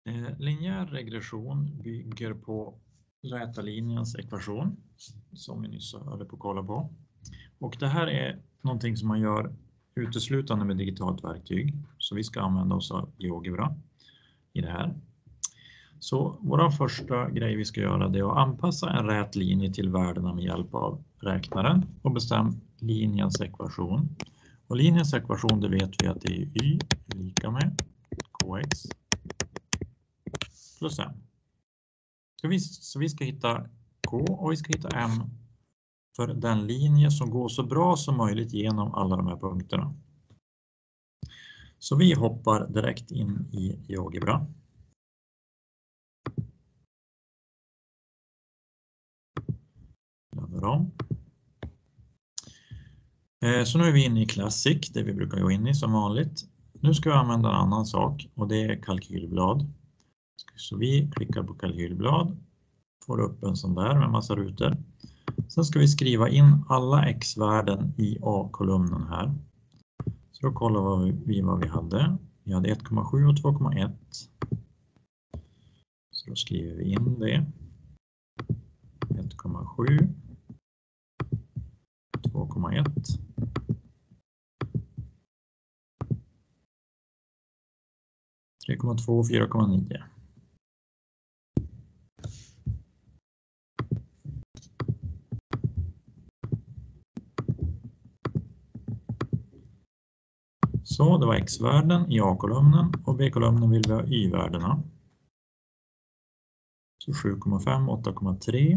Linjär regression bygger på räta linjens ekvation som vi nyss höll på att kolla på. Och det här är någonting som man gör uteslutande med digitalt verktyg. Så vi ska använda oss av GeoGebra i det här. Så vår första grej vi ska göra är att anpassa en rät linje till värdena med hjälp av räknaren och bestämma linjens ekvation. Och linjens ekvation, det vet vi att det är y lika med kx plus m. Så vi ska hitta k och vi ska hitta m för den linje som går så bra som möjligt genom alla de här punkterna. Så vi hoppar direkt in i GeoGebra. Så nu är vi inne i Classic, det vi brukar gå in i som vanligt. Nu ska vi använda en annan sak och det är kalkylblad. Så vi klickar på kalkylblad, får upp en sån där med massa rutor. Sen ska vi skriva in alla x-värden i A-kolumnen här. Så då kollar vi vad vi hade. Vi hade 1,7 och 2,1. Så då skriver vi in det. 1,7, 2,1. 3,2 och 4,9. Så det var x-värden i A-kolumnen och B-kolumnen vill vi ha y-värdena. Så 7,5, 8,3.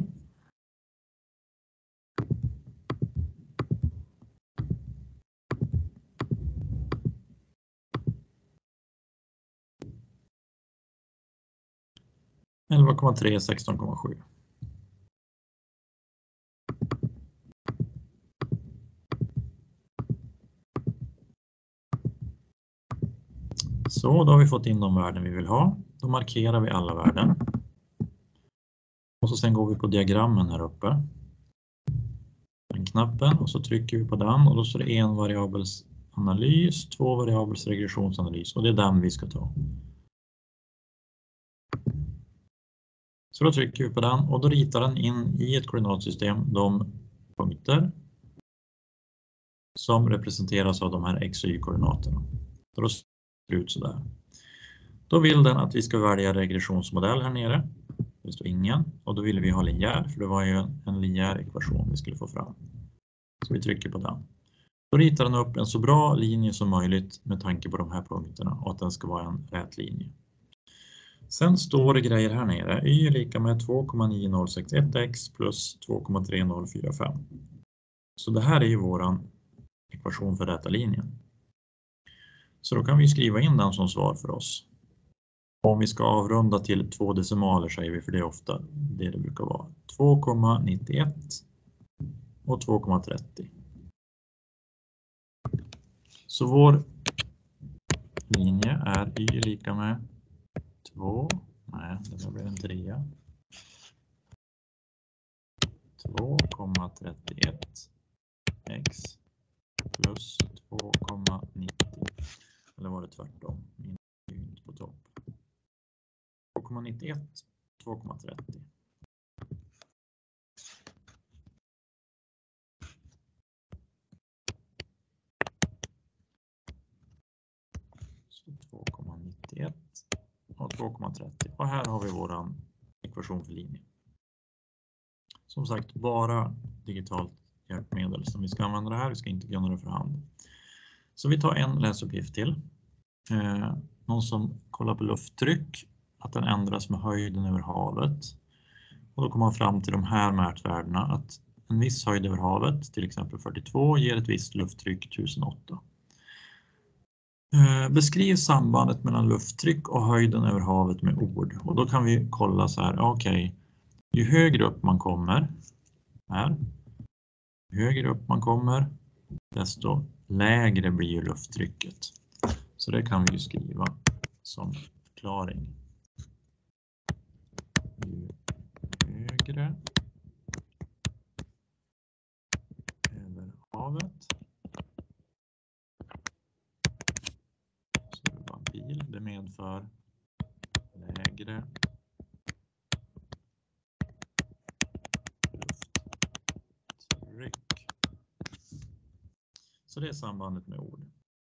11,3, 16,7. Så då har vi fått in de värden vi vill ha. Då markerar vi alla värden. Och så sen går vi på diagrammen här uppe. Den knappen och så trycker vi på den och då står det en variabels analys, två variabels regressionsanalys och det är den vi ska ta. Så då trycker vi på den och då ritar den in i ett koordinatsystem de punkter som representeras av de här x- och y-koordinaterna. Då ser det ut sådär. Då vill den att vi ska välja regressionsmodell här nere. Det står ingen och då vill vi ha linjär för det var ju en linjär ekvation vi skulle få fram. Så vi trycker på den. Då ritar den upp en så bra linje som möjligt med tanke på de här punkterna och att den ska vara en rät linje. Sen står det grejer här nere. Y är lika med 2,9061x plus 2,3045. Så det här är ju våran ekvation för räta linjen. Så då kan vi skriva in den som svar för oss. Om vi ska avrunda till 2 decimaler säger vi, för det är ofta det brukar vara. 2,91 och 2,30. Så vår linje är y lika med 2, nej det där blir en 3. 2,31 x plus 2,90. Eller var det tvärtom? Min är inte på topp. 2,91, 2,30. Så 2,91 och 2,30. Och här har vi våran ekvation för linje. Som sagt, bara digitalt hjälpmedel som vi ska använda det här. Vi ska inte göra det för hand. Så vi tar en läsuppgift till. Någon som kollar på lufttryck. Att den ändras med höjden över havet. Och då kommer man fram till de här mätvärdena. Att en viss höjd över havet, till exempel 42, ger ett visst lufttryck 1008. Beskriv sambandet mellan lufttryck och höjden över havet med ord. Och då kan vi kolla så här, okej. Ju högre upp man kommer, här, ju högre upp man kommer, desto lägre blir ju lufttrycket. Så det kan vi ju skriva som förklaring. Ju högre över havet. Så det var en bil, det medför lägre lufttryck. Så det är sambandet med ord.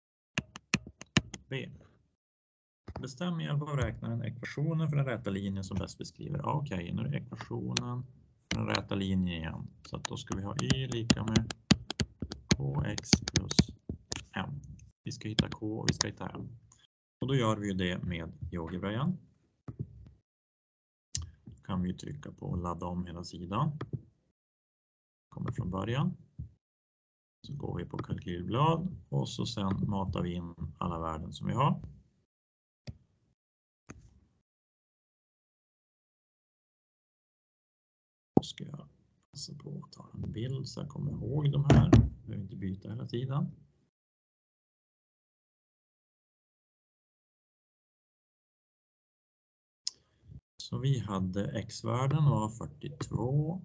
B. Bestäm med hjälp av räknaren ekvationen för den räta linjen som bäst beskriver. Okej, nu är det ekvationen för den räta linjen igen. Så att då ska vi ha y lika med kx plus m. Vi ska hitta k och vi ska hitta m. Och då gör vi ju det med GeoGebra igen. Då kan vi trycka på ladda om hela sidan. Kommer från början. Så går vi på kalkylblad och så sen matar vi in alla värden som vi har. Då ska jag passa på att ta en bild så jag kommer ihåg de här. Jag behöver inte byta hela tiden. Så vi hade x-värden var 42.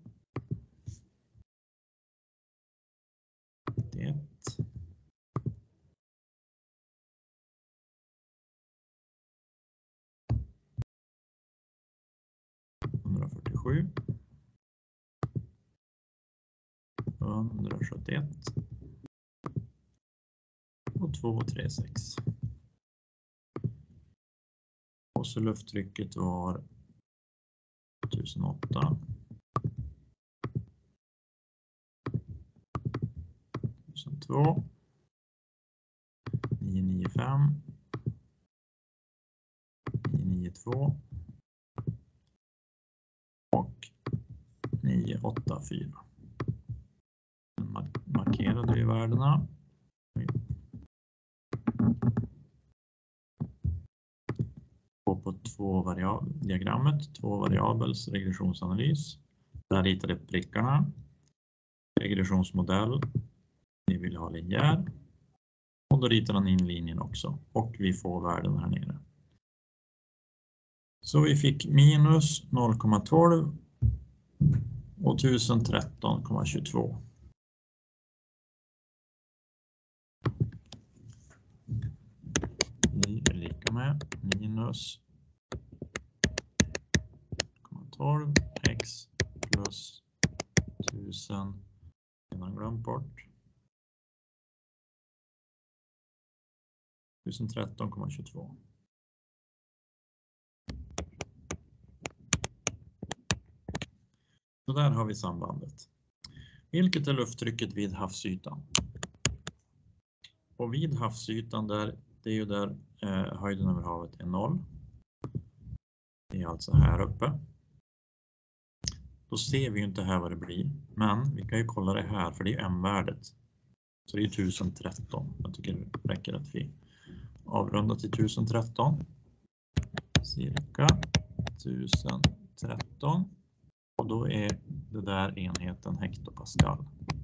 41. 147. 171. Och 236. Och så lufttrycket var 1008. 1002. 995. 992. Och 984. Markerade vi värdena. På diagrammet, två variabels regressionsanalys. Där ritar det prickarna. Regressionsmodell. Vi vill ha linjär. Och då ritar han in linjen också. Och vi får värden här nere. Så vi fick minus 0,12 och 1013,22. Y är lika med minus 0,12 x plus 1000. Innan glömt bort. 1013,22. Så där har vi sambandet. Vilket är lufttrycket vid havsytan? Och vid havsytan där, det är ju där höjden över havet är 0. Det är alltså här uppe. Då ser vi ju inte här vad det blir. Men vi kan ju kolla det här för det är m-värdet. Så det är 1013. Jag tycker det räcker att vi avrundar till 1013. Cirka 1013. Och då är det där enheten hektopascal.